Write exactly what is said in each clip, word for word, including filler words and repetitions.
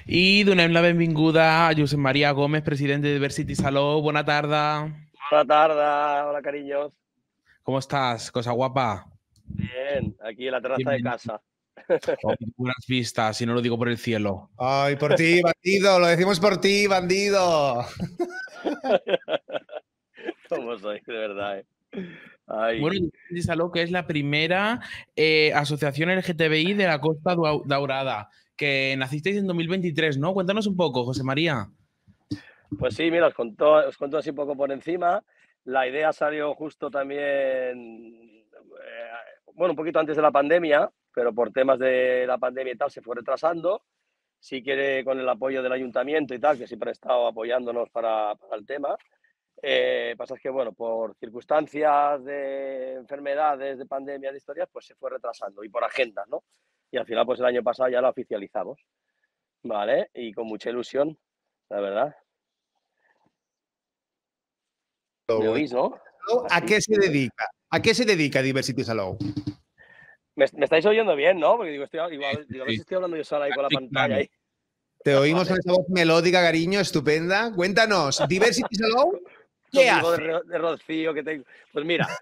I donem la benvinguda a Josep Maria Gómez, president de Diversity Saló. Bona tarda. Buena tarde, hola cariños. ¿Cómo estás, cosa guapa? Bien, aquí en la terraza de Bienvenido. casa. Oh, buenas vistas, si no lo digo por el cielo. Ay, por ti, bandido, lo decimos por ti, bandido. ¿Cómo soy? De verdad, ¿eh? Ay. Bueno, Diversity Saló, que es la primera eh, asociación L G T B I de la Costa Dau- Daurada, que nacisteis en dos mil veintitrés, ¿no? Cuéntanos un poco, José María. Pues sí, mira, os contó, os cuento así un poco por encima. La idea salió justo también, eh, bueno, un poquito antes de la pandemia, pero por temas de la pandemia y tal se fue retrasando. Sí que con el apoyo del ayuntamiento y tal, que siempre ha estado apoyándonos para, para el tema. Eh, pasa es que, bueno, por circunstancias de enfermedades, de pandemia, de historias, pues se fue retrasando y por agendas, ¿no? Y al final, pues el año pasado ya lo oficializamos, ¿vale? Y con mucha ilusión, la verdad. ¿Me oís, no? ¿A ¿Así? qué se dedica? ¿A qué se dedica Diversity Salou? ¿Me, me estáis oyendo bien, no? Porque digo, estoy, igual, digo, a ver Sí, si estoy hablando yo sola ahí con la sí, pantalla claro. ahí. Te oímos con Vale. esa voz melódica, cariño, estupenda. Cuéntanos, Diversity Salou, ¿qué Con mi voz hace? de, de rocío que tengo. Pues mira,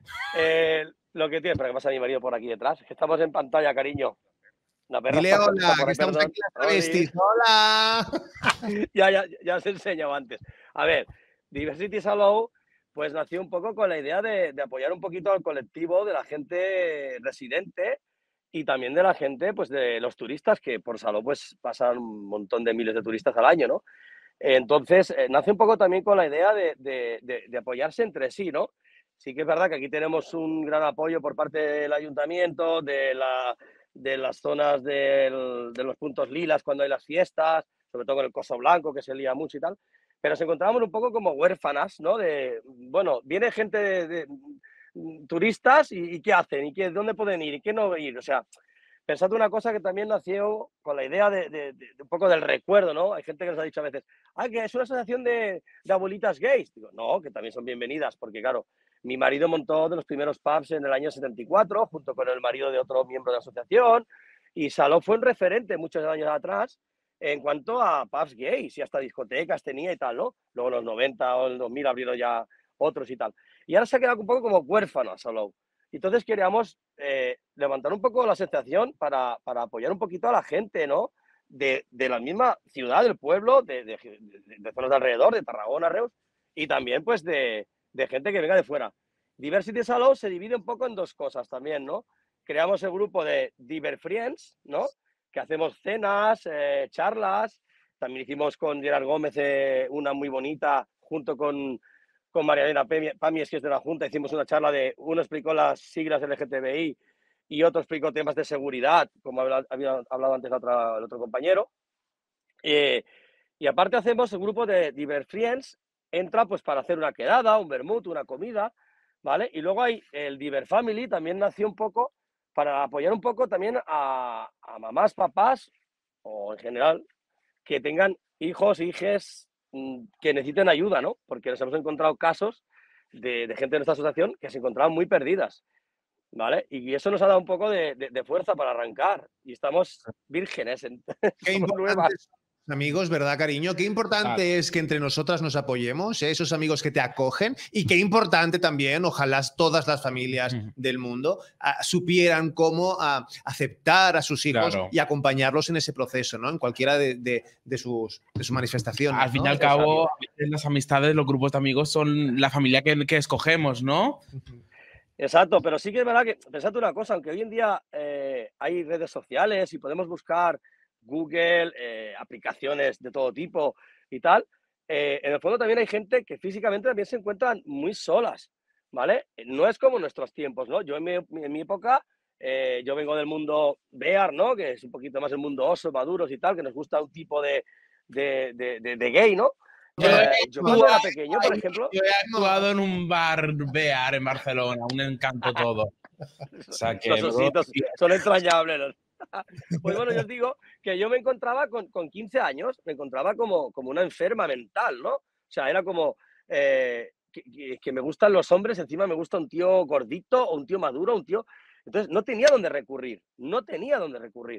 eh, lo que tiene, espera que pasa mi marido por aquí detrás, que estamos en pantalla, cariño. La perra Dile está, está hola, por que ahí, estamos perdón. aquí las Oli. travestis. ¡Hola! ya, ya, ya os he enseñado antes. A ver, Diversity Salou, pues nació un poco con la idea de, de apoyar un poquito al colectivo de la gente residente y también de la gente, pues de los turistas, que por Salou pues pasan un montón de miles de turistas al año, ¿no? Entonces, eh, nace un poco también con la idea de, de, de, de apoyarse entre sí, ¿no? Sí que es verdad que aquí tenemos un gran apoyo por parte del ayuntamiento, de, la, de las zonas del, de los puntos lilas cuando hay las fiestas, sobre todo con el coso blanco que se lía mucho y tal, pero nos encontramos un poco como huérfanas, ¿no? De, bueno, viene gente de, de turistas y, y, ¿qué hacen? ¿Y qué, dónde pueden ir? ¿Y qué no ir? O sea, pensad una cosa que también nació con la idea de, de, de, de un poco del recuerdo, ¿no? Hay gente que nos ha dicho a veces, ah, que es una asociación de, de abuelitas gays. Digo, no, que también son bienvenidas, porque claro, mi marido montó de los primeros pubs en el año setenta y cuatro, junto con el marido de otro miembro de la asociación, y Saló fue un referente muchos años atrás en cuanto a pubs gays y hasta discotecas tenía y tal, ¿no? Luego en los noventa o en el dos mil abrieron ya otros y tal. Y ahora se ha quedado un poco como huérfano a Salou. Entonces queríamos eh, levantar un poco la sensación para, para, apoyar un poquito a la gente, ¿no? De, de la misma ciudad, del pueblo, de, de, de, de zonas de alrededor, de Tarragona, Reus, y también pues de, de gente que venga de fuera. Diversity Salou se divide un poco en dos cosas también, ¿no? Creamos el grupo de Diver Friends, ¿no? Que hacemos cenas, eh, charlas. También hicimos con Gerard Gómez eh, una muy bonita, junto con con María Elena Pamies, que es de la Junta, hicimos una charla de, uno explicó las siglas L G T B I y otro explicó temas de seguridad, como había hablado antes otra, el otro compañero. Eh, y aparte hacemos el grupo de Diver Friends, entra pues para hacer una quedada, un vermut, una comida, ¿vale? Y luego hay el Diver Family, también nació un poco para apoyar un poco también a, a mamás, papás, o en general, que tengan hijos, hijes que necesiten ayuda, ¿no? Porque nos hemos encontrado casos de, de gente de nuestra asociación que se encontraban muy perdidas, ¿vale? Y eso nos ha dado un poco de, de, de fuerza para arrancar. Y estamos vírgenes, en, Qué somos nuevas. importante, amigos, ¿verdad, cariño? Qué importante claro. es que entre nosotras nos apoyemos, ¿eh? Esos amigos que te acogen, y qué importante también, ojalá todas las familias uh-huh. del mundo uh, supieran cómo uh, aceptar a sus hijos claro. y acompañarlos en ese proceso, ¿no? En cualquiera de, de, de, sus, de sus manifestaciones. Al fin y ¿no? al cabo, las amistades, los grupos de amigos son la familia que, que escogemos, ¿no? Uh-huh. Exacto, pero sí que es verdad que, pensad una cosa, aunque hoy en día eh, hay redes sociales y podemos buscar Google, eh, aplicaciones de todo tipo y tal, eh, en el fondo también hay gente que físicamente también se encuentran muy solas, ¿vale? No es como nuestros tiempos, ¿no? Yo en mi, en mi época, eh, yo vengo del mundo bear, ¿no? Que es un poquito más el mundo oso, maduros y tal, que nos gusta un tipo de, de, de, de, de gay, ¿no? Yo, eh, yo cuando era pequeño, por ejemplo... Yo he actuado en un bar bear en Barcelona, un encanto todo. O sea, que, los ositos bro, son entrañables. ¿No? Pues bueno, yo os digo que yo me encontraba con, con quince años, me encontraba como, como una enferma mental, ¿no? O sea, era como eh, que, que me gustan los hombres, encima me gusta un tío gordito o un tío maduro, un tío... Entonces no tenía dónde recurrir, no tenía dónde recurrir,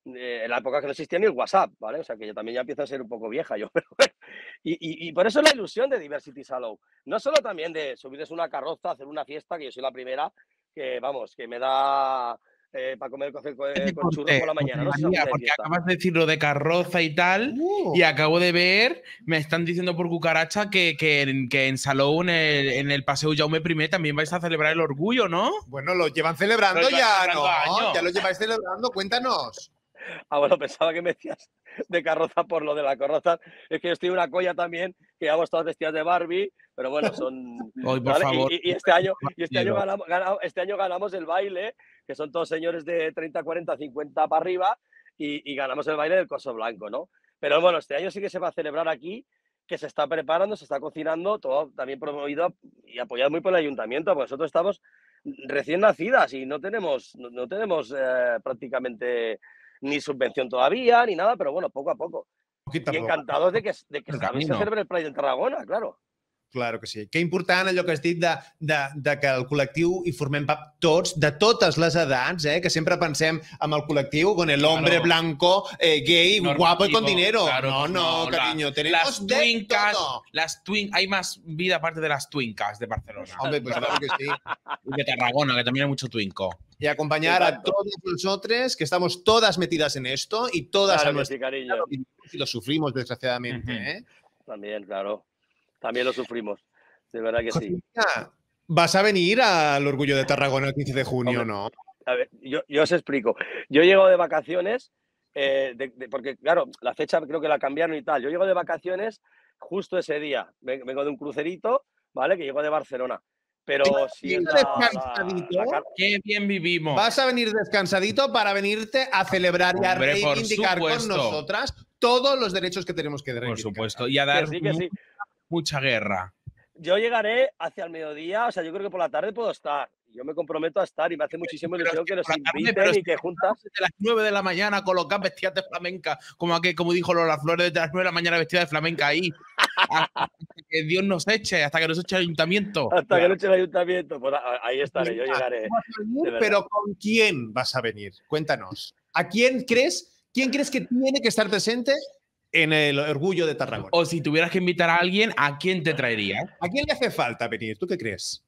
eh, en la época que no existía ni el WhatsApp, ¿vale? O sea, que yo también ya empiezo a ser un poco vieja yo, pero bueno. Y, y, y por eso es la ilusión de Diversity Salou. No solo también de subirles una carroza, hacer una fiesta, que yo soy la primera, que vamos, que me da... Eh, para comer café con, eh, con churros por la mañana, ¿no? María, De porque fiesta. acabas de decir lo de carroza y tal, Uh. y acabo de ver, me están diciendo por cucaracha que, que, en, que en Salou, en el, en el Paseo Jaume I, también vais a celebrar el orgullo, ¿no? Bueno, lo llevan celebrando Lo ya, llevan celebrando ¿no? años. Ya lo lleváis celebrando, cuéntanos. Ah, bueno, pensaba que me decías de carroza por lo de la carroza. Es que yo estoy en una colla también, que llevamos todas vestidas de Barbie, pero bueno, son... Hoy, por ¿vale? favor. Y, y este año, y este año, ganamos, ganamos, este año ganamos el baile, que son todos señores de treinta, cuarenta, cincuenta para arriba, y, y ganamos el baile del coso blanco, ¿no? Pero bueno, este año sí que se va a celebrar aquí, que se está preparando, se está cocinando, todo también promovido y apoyado muy por el ayuntamiento, porque nosotros estamos recién nacidas y no tenemos, no, no tenemos eh, prácticamente ni subvención todavía, ni nada, pero bueno, poco a poco. Poquito a I poco. encantados de que, de que El sabéis camino. se celebra el Pride en Tarragona, claro. Claro que sí. Que important allò que has dit de, de, de que el col·lectiu hi formem part tots, de totes les edats, eh? Que sempre pensem amb el col·lectiu con el hombre Claro. blanco, eh, gay, Normativo, guapo y con dinero. claro, no, pues no, no, la- cariño, tenemos Las de twincas, todo. las twin, hay más vida aparte de las twincas de Barcelona. Hombre, pues claro que sí. Y de Tarragona, que también hay mucho twinco. Y acompañar a Exacto. todos nosotros, que estamos todas metidas en esto y todas Claro a que nuestra sí, cariño. y lo sufrimos, desgraciadamente. Ujú. ¿eh? También, claro. También lo sufrimos. De verdad que sí. Josefina, vas a venir al Orgullo de Tarragona el quince de junio, Hombre. ¿no? A ver, yo, yo os explico. Yo llego de vacaciones, eh, de- de- porque claro, la fecha creo que la cambiaron y tal. Yo llego de vacaciones justo ese día. Ven- Vengo de un crucerito, ¿vale? Que llego de Barcelona. Pero si es Venga, la, la- descansadito. la car- Qué bien vivimos. Vas a venir descansadito para venirte a celebrar y a Hombre, por reivindicar con supuesto. nosotras todos los derechos que tenemos que Por reivindicar. supuesto. Y a que dar sí, que sí. mu- mucha guerra. Yo llegaré hacia el mediodía, o sea, yo creo que por la tarde puedo estar. Yo me comprometo a estar y me hace muchísima Pero ilusión es que que nos por la tarde, inviten pero es y que juntas. Desde las nueve de la mañana colocar vestidas de flamenca, como aquí, como dijo Lola Flores, desde las nueve de la mañana vestida de flamenca ahí. Hasta que Dios nos eche, hasta que nos eche el ayuntamiento. Hasta que no eche el ayuntamiento. Pues a- ahí estaré, yo llegaré. Tú vas a venir, de verdad. pero ¿con quién vas a venir? Cuéntanos. ¿A quién crees, quién crees que tiene que estar presente en el Orgullo de Tarragona? O si tuvieras que invitar a alguien, ¿a quién te traerías? ¿A quién le hace falta venir? ¿Tú qué crees?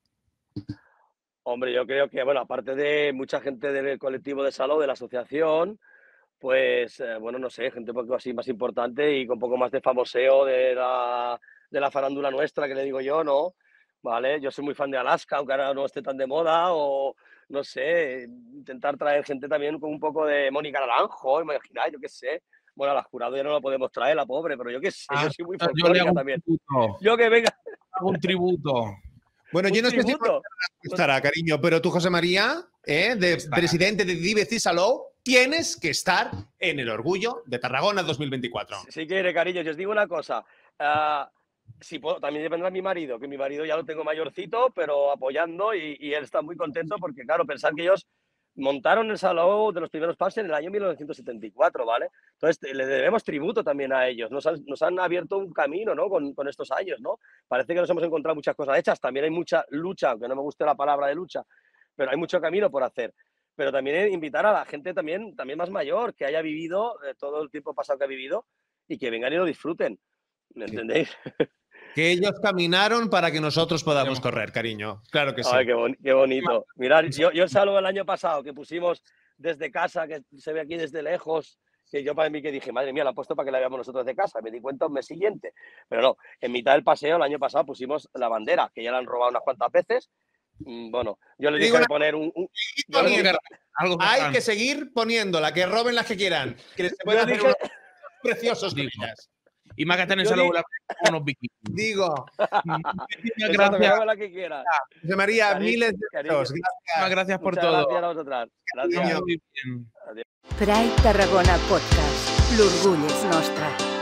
Hombre, yo creo que, bueno, aparte de mucha gente del colectivo de Salou, de la asociación, pues, eh, bueno, no sé, gente un poco así más importante y con un poco más de famoseo de la, de la farándula nuestra, que le digo yo, ¿no? Vale, yo soy muy fan de Alaska, aunque ahora no esté tan de moda, o no sé, intentar traer gente también con un poco de Mónica Naranjo, imagináis, yo qué sé. Bueno, a la jurado ya no la podemos traer, la pobre, pero yo qué sé, Ah, yo soy muy Yo le folclórica hago un también. tributo. Yo que venga, Hago un tributo. Bueno, un yo no sé si tributo. estará, cariño, pero tú, José María, ¿eh? de Estará. presidente de Diversity Salou, tienes que estar en el Orgullo de Tarragona dos mil veinticuatro. Si quiere, cariño, yo os digo una cosa. ah, si puedo, también dependrá de mi marido, que mi marido ya lo tengo mayorcito, pero apoyando y, y él está muy contento porque, claro, pensar que ellos montaron el Salou de los primeros pasos en el año mil novecientos setenta y cuatro, ¿vale? Entonces, le debemos tributo también a ellos. Nos han, nos han abierto un camino, ¿no? Con, con estos años, ¿no? Parece que nos hemos encontrado muchas cosas hechas. También hay mucha lucha, aunque no me guste la palabra de lucha, pero hay mucho camino por hacer. Pero también invitar a la gente también, también más mayor, que haya vivido eh, todo el tiempo pasado que ha vivido y que vengan y lo disfruten. ¿Me entendéis? Que ellos caminaron para que nosotros podamos correr, cariño. Claro que sí. Ay, qué, bon- qué bonito. Mirad, yo, yo el Salou el año pasado que pusimos desde casa, que se ve aquí desde lejos, que yo para mí que dije, madre mía, la he puesto para que la veamos nosotros de casa. Me di cuenta un mes siguiente. Pero no, en mitad del paseo el año pasado pusimos la bandera, que ya la han robado unas cuantas veces. Mm, Bueno, yo le Digo dije de una- poner un... un- yo Algo le que, dije- algo que Hay hagan. que seguir poniéndola, que roben las que quieran. Que se pueden yo hacer dije- unos preciosos con Digo. ellas. Y más que están en Yo Salou di- la- unos bikinis. Digo, Muchísimas Exacto, que gracias. haga la que quiera. José María, Cariño, miles de cariño. besos. Gracias. Muchísimas gracias por Muchas todo. gracias a vosotras. Gracias. Cariño. Muy bien. Adiós. Pride Tarragona Podcast. L'orgull és nostre.